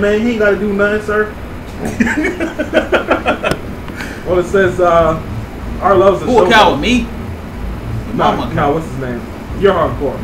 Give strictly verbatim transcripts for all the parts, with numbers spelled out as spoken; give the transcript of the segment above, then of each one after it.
Man, he ain't got to do nothing, sir. Well, it says, uh, our love's a Who will count with me? Mama. No, what's his name? You're hardcore.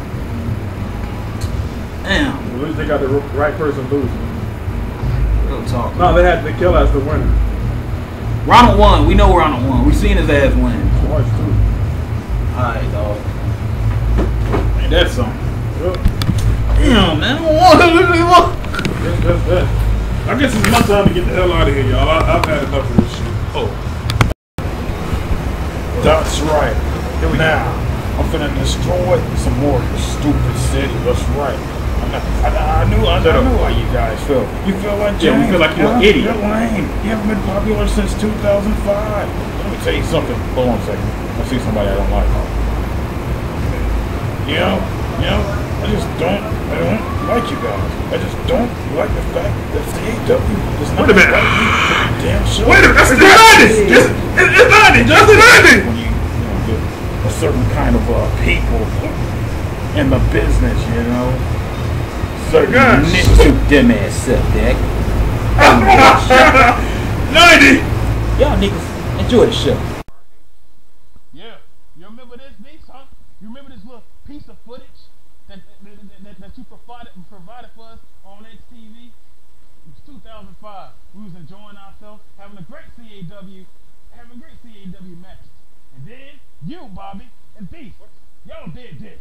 Damn. At least they got the right person losing. Real talk. No, they had to kill as the winner. Ronald won. We know Ronald won. We seen his ass win. Twice, too. Alright, dog. Ain't that something? Yep. Damn, man. I don't want to. That's, that's that. I guess it's my time to get the hell out of here, y'all. I've had enough of this shit. Oh. That's right. Here we now, go. I'm finna destroy some more of your stupid city. That's right. I'm not, I, I knew I, I knew how you guys feel. You feel like yeah, James. we feel like you're yeah, an idiot. You're lame. You haven't been popular since two thousand five. Let me tell you something. Hold on a second. I see somebody I don't like. You know, you know, I just don't, I don't like you guys. I just don't like the fact that C A W does not Wait a minute. like you. Damn sure. Wait a minute. That's the ninety. It's ninety. Just the ninety. When you, you know, get a certain kind of uh, people in the business, you know. Certain Nigga, you dumb ass up, Dak. ninety. Y'all niggas enjoy the show. Yeah, you remember this, Beast, huh? You remember this little piece of footage that that, that, that you provided provided for us on X T V? It was two thousand five. We was enjoying ourselves, having a great C A W, having a great C A W match. And then you, Bobby, and Beast, y'all did this.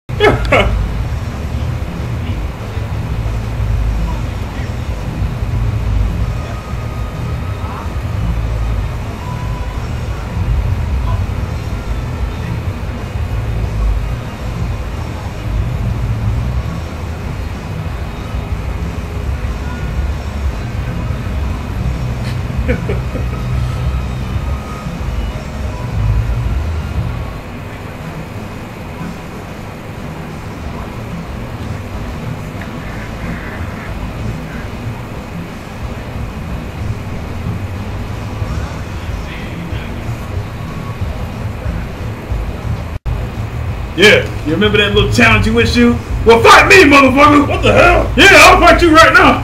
Yeah, you remember that little challenge you with you? Well, fight me, motherfucker! What the hell? Yeah, I'll fight you right now!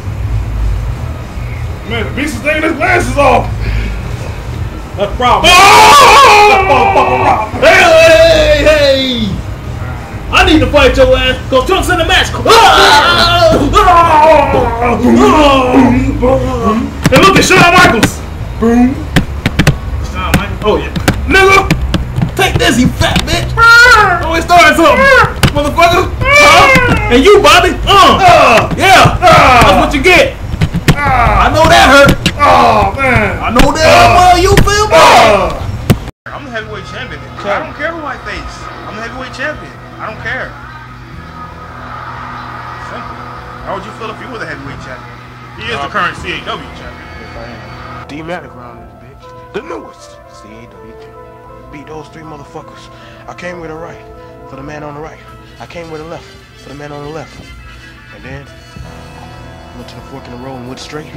Man, the beast is taking his glasses off! That's problem. Oh! Hey, hey, hey! I need to fight your ass, cause Trunk's in the match! And look at Shawn Michaels! Boom! Shawn Michaels? Oh, yeah. Nigga! Take this, you fat bitch! Always starting something, motherfucker! Huh? And you, Bobby? Uh! uh yeah! Uh, That's what you get! Uh, I know that hurt! Oh, man! I know that uh, well you feel, man! Uh, I'm the heavyweight champion. I don't care who I face. I'm the heavyweight champion. I don't care. Simple. How would you feel if you were the heavyweight champion? He is uh, the current C A W champion. Yes, I am. D-Matic around this bitch. The newest C A W champion. Beat those three motherfuckers. I came with the right for the man on the right. I came with the left for the man on the left. And then went to the fork in the road and went straight.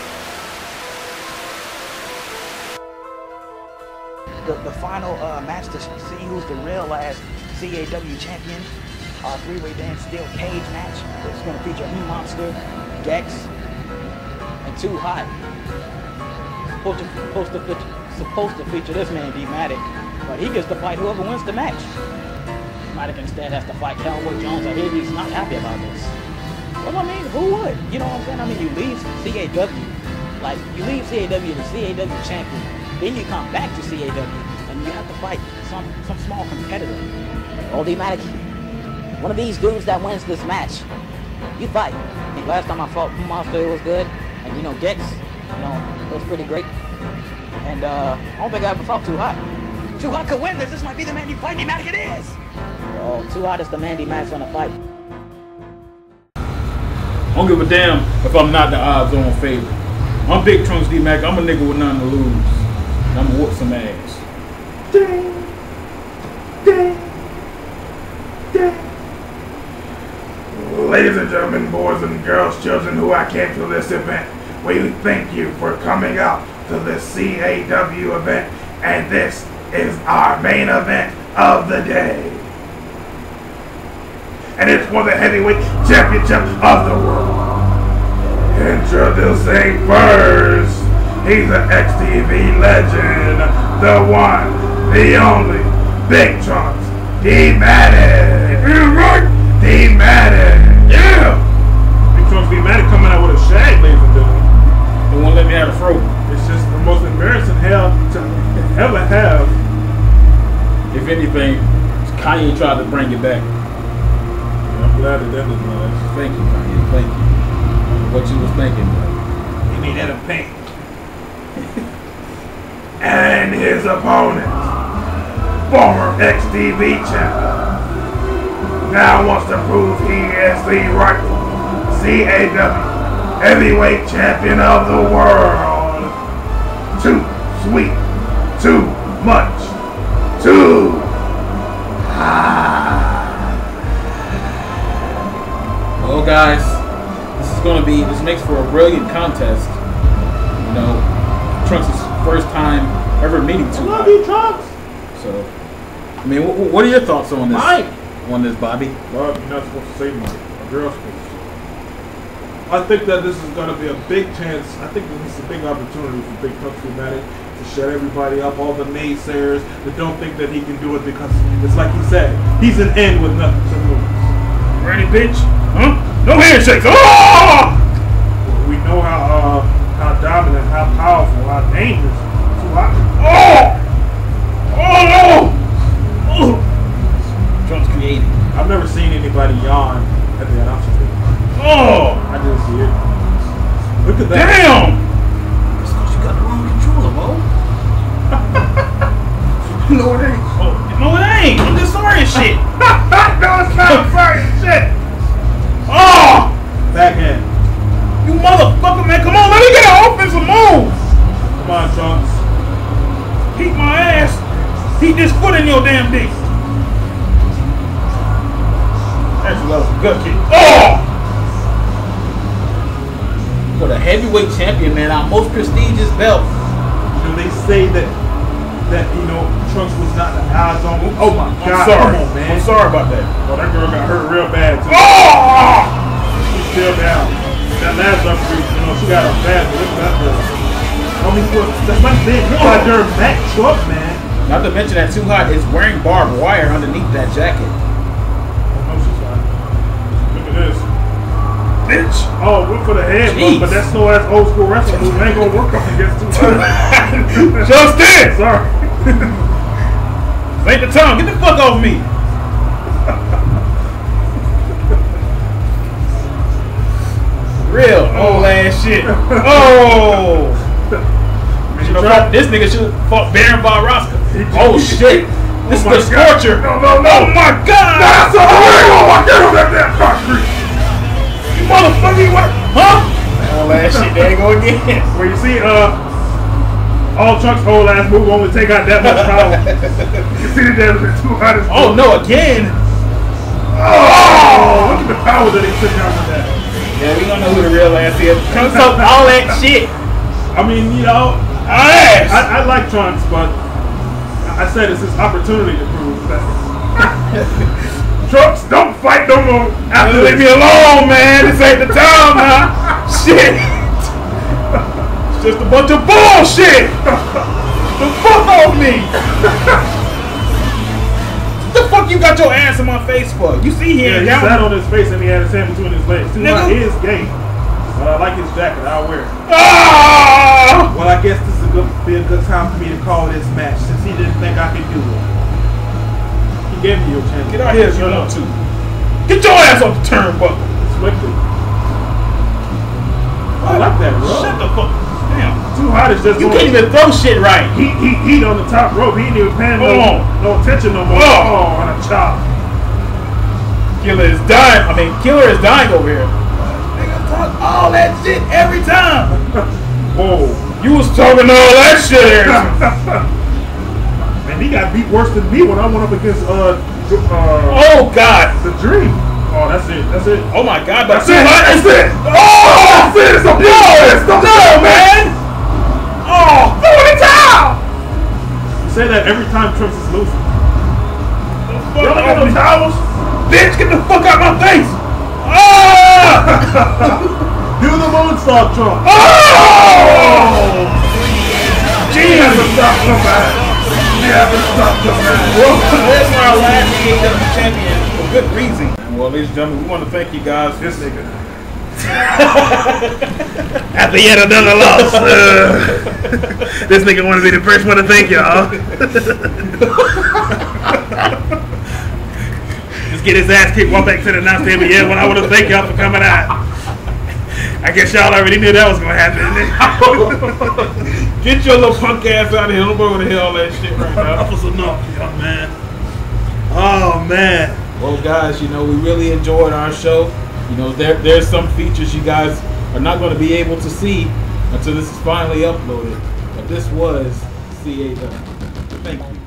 The, the final uh, match to see who's the real last C A W champion. Our three-way dance steel cage match. It's going to feature E-Monster, Gex, and Too Hot. Supposed to, supposed to feature, supposed to feature this man, D-Matic, but he gets to fight whoever wins the match. D-Matic instead has to fight Cowboy Jones. I hear he's not happy about this. Well, I mean, who would? You know what I'm saying? I mean, you leave C A W, like, you leave C A W the C A W champion, then you come back to C A W, and you have to fight some, some small competitor. Oh, D-Matic, one of these dudes that wins this match, you fight. I think last time I fought Monster, it was good, and you know, Gex, you know, it was pretty great. And uh, I don't think I ever fought Too Hot. Too Hot could win this. This might be the man you fight. D-Matic, it is. Oh, Too Hot is the man D-Matic's gonna fight. I don't give a damn if I'm not the odds-on favorite. I'm Big Trunks D-Mac. I'm a nigga with nothing to lose. And I'm gonna whoop some ass. Ding, ding, ding. Ladies and gentlemen, boys and girls, children who I came to this event, we thank you for coming out to this C A W event, and this is our main event of the day. And it's for the heavyweight championship of the world. to say first. He's an X T V legend, the one, the only, Big Trunks, D-Matic. You right? D-Matic. Yeah. Big Trunks D-Matic coming out with a shag, ladies and gentlemen. They won't let me have a throat. It's just the most embarrassing hell to ever have. If anything, Kanye tried to bring it back. Yeah, I'm glad it ended, man. Thank you, Kanye. Thank you. What you was thinking, man. He made that a pain. And his opponent, former X T V champion, now wants to prove he is the rightful C A W heavyweight champion of the world. Too sweet, too much, too high. Well, guys, this is going to be, this makes for a brilliant contest. You know, Trunks' first time ever meeting two. I love you, Trunks. So, I mean, what, what are your thoughts on this? Mike. On this, Bobby? Well, you're not supposed to say Mike. A girl's supposed to say. I think that this is going to be a big chance. I think that this is a big opportunity for Big Trunks D-Matic to shut everybody up, all the naysayers that don't think that he can do it, because it's like he said, he's an end with nothing to lose. Ready, bitch? Huh? No handshakes. Oh! We know how uh, how dominant, how powerful, how dangerous. So I, Oh! Oh no! Oh! Trunks created. I've never seen anybody yawn at the announcer table. Oh! I didn't see it. Look at that. Damn! It's because you got the wrong controller, Bo. No, it ain't. Oh, no, it ain't. I'm just sorry as shit. No, it's not sorry shit. Oh! Backhand. You motherfucker, man. Come on, let me get an offensive move. Come on, Trunks. Keep my ass. Keep this foot in your damn dick. Actually, that was a good kick. Oh! For the heavyweight champion, man, our most prestigious belt. You know, they say that, that you know, Trunks was not the odds on. Oh my I'm God. sorry. Come on, man. I'm sorry about that. Oh, that girl got hurt real bad, too. Oh! She's still down. That last referee, you know, she got her bad. Look at that girl. I mean, that's my thing. Look at her back truck, man. Not to mention that Too Hot is wearing barbed wire underneath that jacket. Oh, no, she's fine. Look at this. Bitch. Oh, went for the head, Jeez. but that's no ass old school wrestling move. Ain't gonna work up against Too Hot. Justin! Sorry. Ain't the time. Get the fuck off me. Real old ass shit. Oh! Should have fought, this nigga should have fought Baron Von Raska. Oh shit! This Oh is the my God. Scorcher. No, no, no. Oh my God! That's a oh my God, that damn concrete. You motherfucker, you what? Huh? Old ass shit. There you go again. Where you see, uh, all Trunks' whole ass move only take out that much power. You see the damn Too Hot as Oh no, again. Oh, look at the power that he took out with that. Yeah, we don't know who the real ass is. Trunks up all that shit. I mean, you know, Ass! I, I like Trunks, but I said it's his opportunity to prove that. Trunks, don't fight no more. After Leave me alone, man. This ain't the time now. Shit. It's just a bunch of bullshit. The fuck off me. The fuck you got your ass in my face for? You see Yeah, here, he down. sat on his face and he had his hand between his legs. Too Hot Nigga. is gay, but I like his jacket. I'll wear it. Ah! Well, I guess this is a good, be a good time for me to call this match since he didn't think I could do it. He gave me your chance. Get out here if you want to. Get your ass off the turnbuckle. Swiftly. I like that, bro. Shut the fuck. Damn. Too Hot is just You going can't even throw shit right. Heat, heat, heat on the top rope. He ain't even paying no, Hold on. no attention no more. Oh. Oh, on a chop. Killer is dying. I mean, Killer is dying over here. Nigga talk all that shit every time. Whoa. You was talking all that shit every time. Man, he got beat worse than me when I went up against uh, uh Oh God. the Dream. Oh, that's it. That's it. Oh my God. But That's it. That's it. Oh, That's it. It's a no, it's a no, man. Oh, throw in the towel. You say that every time Trunks is losing. The fuck Y'all got off no me. towels? Bitch, get the fuck out my face. Ah! Do the moon superstar Trump. Oh! Never stop the man. Never stop the man. Well, that's our last C A W champion for good reason. Well, ladies and gentlemen, we want to thank you guys. This nigga. After yet another loss, uh, this nigga want to be the first one to thank y'all. Just get his ass kicked, walk back to the announce table. Yeah, well, I want to thank y'all for coming out. I guess y'all already knew that was gonna happen. Get your little punk ass out of here. Don't know where the hell all that shit right now. That was enough, young man. Oh man. Well, guys, you know, we really enjoyed our show. You know, there there's some features you guys are not going to be able to see until this is finally uploaded. But this was C A W. Thank you.